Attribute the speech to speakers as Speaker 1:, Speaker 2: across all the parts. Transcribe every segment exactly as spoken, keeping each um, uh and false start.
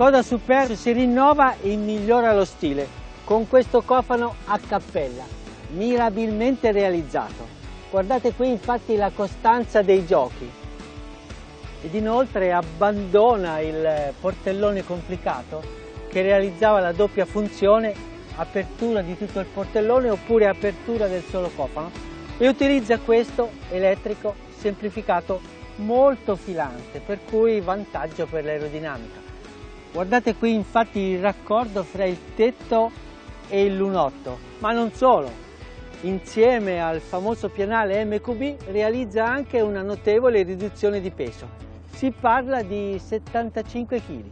Speaker 1: Skoda Superb si rinnova e migliora lo stile con questo cofano a cappella, mirabilmente realizzato. Guardate qui infatti la costanza dei giochi ed inoltre abbandona il portellone complicato che realizzava la doppia funzione, apertura di tutto il portellone oppure apertura del solo cofano, e utilizza questo elettrico semplificato molto filante, per cui vantaggio per l'aerodinamica. Guardate qui infatti il raccordo fra il tetto e il lunotto, ma non solo, insieme al famoso pianale M Q B realizza anche una notevole riduzione di peso, si parla di settantacinque chili.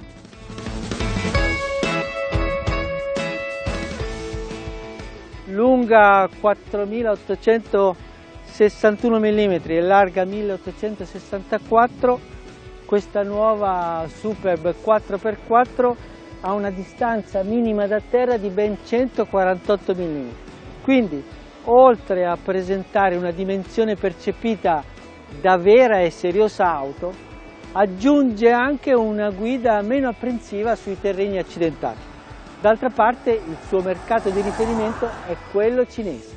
Speaker 1: Lunga quattromilaottocentosessantuno millimetri e larga milleottocentosessantaquattro, questa nuova Superb quattro per quattro ha una distanza minima da terra di ben centoquarantotto millimetri. Quindi, oltre a presentare una dimensione percepita da vera e seriosa auto, aggiunge anche una guida meno apprensiva sui terreni accidentati. D'altra parte, il suo mercato di riferimento è quello cinese.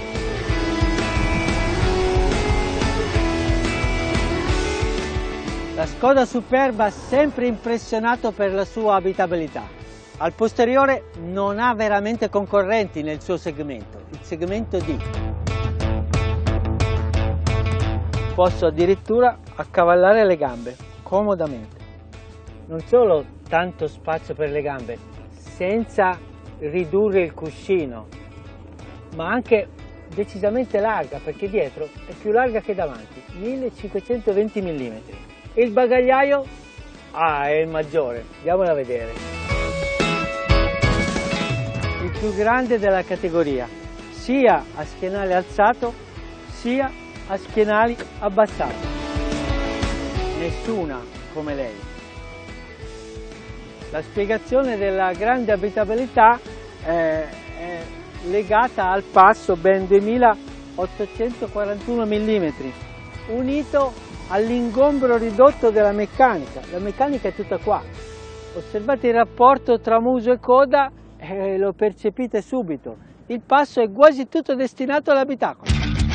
Speaker 1: La Skoda Superb ha sempre impressionato per la sua abitabilità. Al posteriore non ha veramente concorrenti nel suo segmento, il segmento D. Posso addirittura accavallare le gambe, comodamente. Non solo tanto spazio per le gambe, senza ridurre il cuscino, ma anche decisamente larga, perché dietro è più larga che davanti, millecinquecentoventi millimetri. E il bagagliaio? Ah, è il maggiore, andiamolo a vedere. Il più grande della categoria, sia a schienale alzato, sia a schienali abbassati. Nessuna come lei. La spiegazione della grande abitabilità eh, è legata al passo ben duemilaottocentoquarantuno millimetri, unito all'ingombro ridotto della meccanica. La meccanica è tutta qua. Osservate il rapporto tra muso e coda e lo percepite subito. Il passo è quasi tutto destinato all'abitacolo.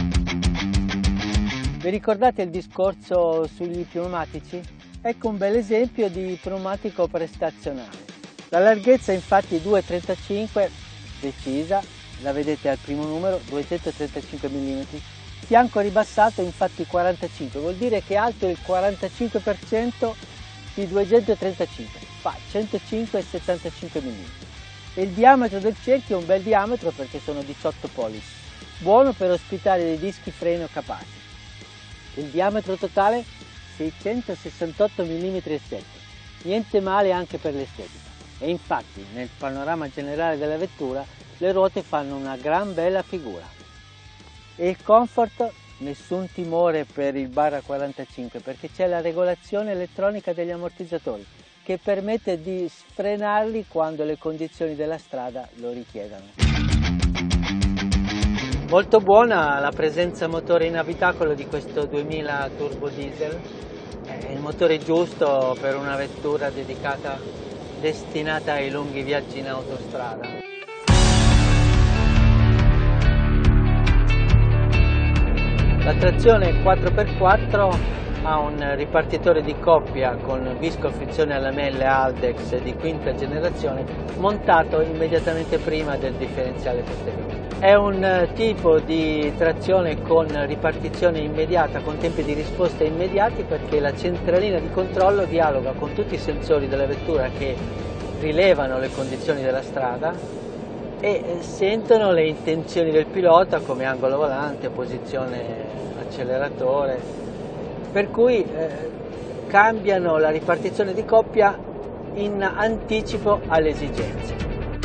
Speaker 1: Vi ricordate il discorso sugli pneumatici? Ecco un bel esempio di pneumatico prestazionale. La larghezza infatti è due virgola trentacinque, decisa, la vedete al primo numero, duecentotrentacinque millimetri. Fianco ribassato infatti quarantacinque, vuol dire che è alto il quarantacinque per cento di duecentotrentacinque, fa centocinque virgola settantacinque millimetri. E il diametro del cerchio è un bel diametro perché sono diciotto pollici, buono per ospitare dei dischi freno capaci. Il diametro totale seicentosessantotto millimetri e sette, niente male anche per l'estetica. E infatti nel panorama generale della vettura le ruote fanno una gran bella figura. E il comfort? Nessun timore per il barra quarantacinque perché c'è la regolazione elettronica degli ammortizzatori che permette di sfrenarli quando le condizioni della strada lo richiedono. Molto buona la presenza motore in abitacolo di questo duemila turbo diesel, è il motore giusto per una vettura dedicata, destinata ai lunghi viaggi in autostrada. La trazione quattro per quattro ha un ripartitore di coppia con visco a frizione a lamelle Haldex di quinta generazione montato immediatamente prima del differenziale posteriore. È un tipo di trazione con ripartizione immediata, con tempi di risposta immediati, perché la centralina di controllo dialoga con tutti i sensori della vettura che rilevano le condizioni della strada e sentono le intenzioni del pilota come angolo volante, posizione acceleratore, per cui eh, cambiano la ripartizione di coppia in anticipo alle esigenze.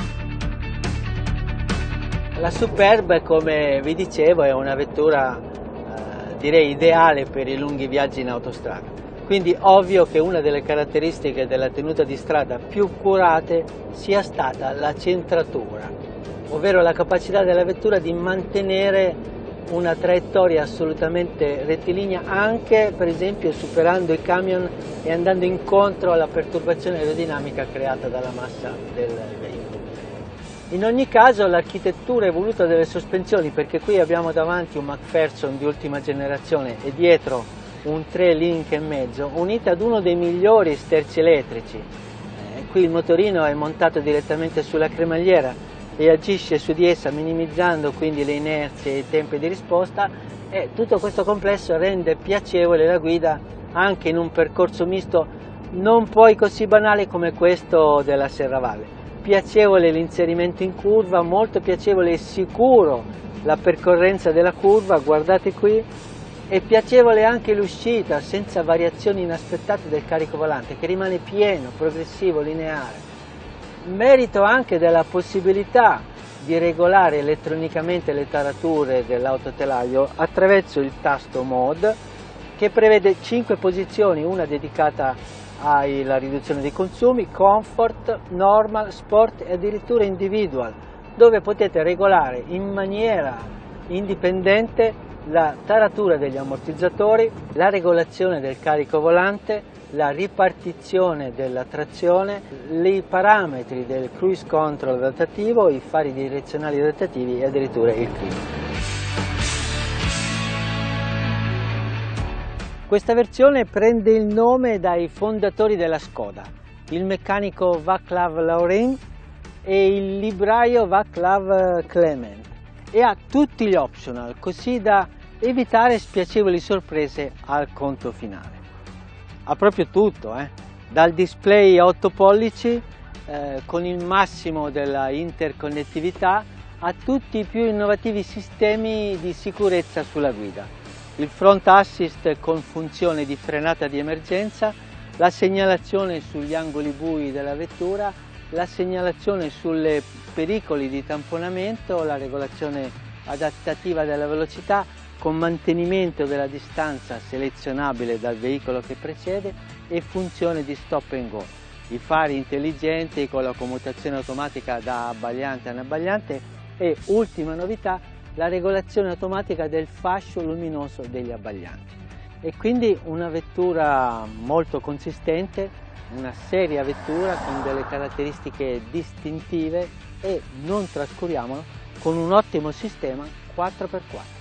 Speaker 1: La Superb, come vi dicevo, è una vettura eh, direi ideale per i lunghi viaggi in autostrada, quindi ovvio che una delle caratteristiche della tenuta di strada più curate sia stata la centratura, ovvero la capacità della vettura di mantenere una traiettoria assolutamente rettilinea, anche per esempio superando i camion e andando incontro alla perturbazione aerodinamica creata dalla massa del veicolo. In ogni caso l'architettura evoluta delle sospensioni, perché qui abbiamo davanti un McPherson di ultima generazione e dietro un tre link e mezzo, unita ad uno dei migliori sterzi elettrici. Eh, qui il motorino è montato direttamente sulla cremagliera e agisce su di essa, minimizzando quindi le inerzie e i tempi di risposta, e tutto questo complesso rende piacevole la guida anche in un percorso misto non poi così banale come questo della Serravalle. Piacevole l'inserimento in curva, molto piacevole e sicuro la percorrenza della curva, guardate qui, e piacevole anche l'uscita senza variazioni inaspettate del carico volante, che rimane pieno, progressivo, lineare. Merito anche della possibilità di regolare elettronicamente le tarature dell'autotelaio attraverso il tasto Mode, che prevede cinque posizioni, una dedicata alla riduzione dei consumi, Comfort, Normal, Sport e addirittura Individual, dove potete regolare in maniera indipendente la taratura degli ammortizzatori, la regolazione del carico volante, la ripartizione della trazione, i parametri del cruise control adattativo, i fari direzionali adattativi e addirittura il clima. Questa versione prende il nome dai fondatori della Skoda, il meccanico Václav Laurin e il libraio Václav Klement, e ha tutti gli optional, così da evitare spiacevoli sorprese al conto finale. Ha proprio tutto, eh? Dal display a otto pollici eh, con il massimo della interconnettività a tutti i più innovativi sistemi di sicurezza sulla guida. Il front assist con funzione di frenata di emergenza, la segnalazione sugli angoli bui della vettura, la segnalazione sui pericoli di tamponamento, la regolazione adattativa della velocità con mantenimento della distanza selezionabile dal veicolo che precede e funzione di stop and go. I fari intelligenti con la commutazione automatica da abbagliante a inabbagliante e, ultima novità, la regolazione automatica del fascio luminoso degli abbaglianti. E quindi una vettura molto consistente, una seria vettura con delle caratteristiche distintive e, non trascuriamolo, con un ottimo sistema quattro per quattro.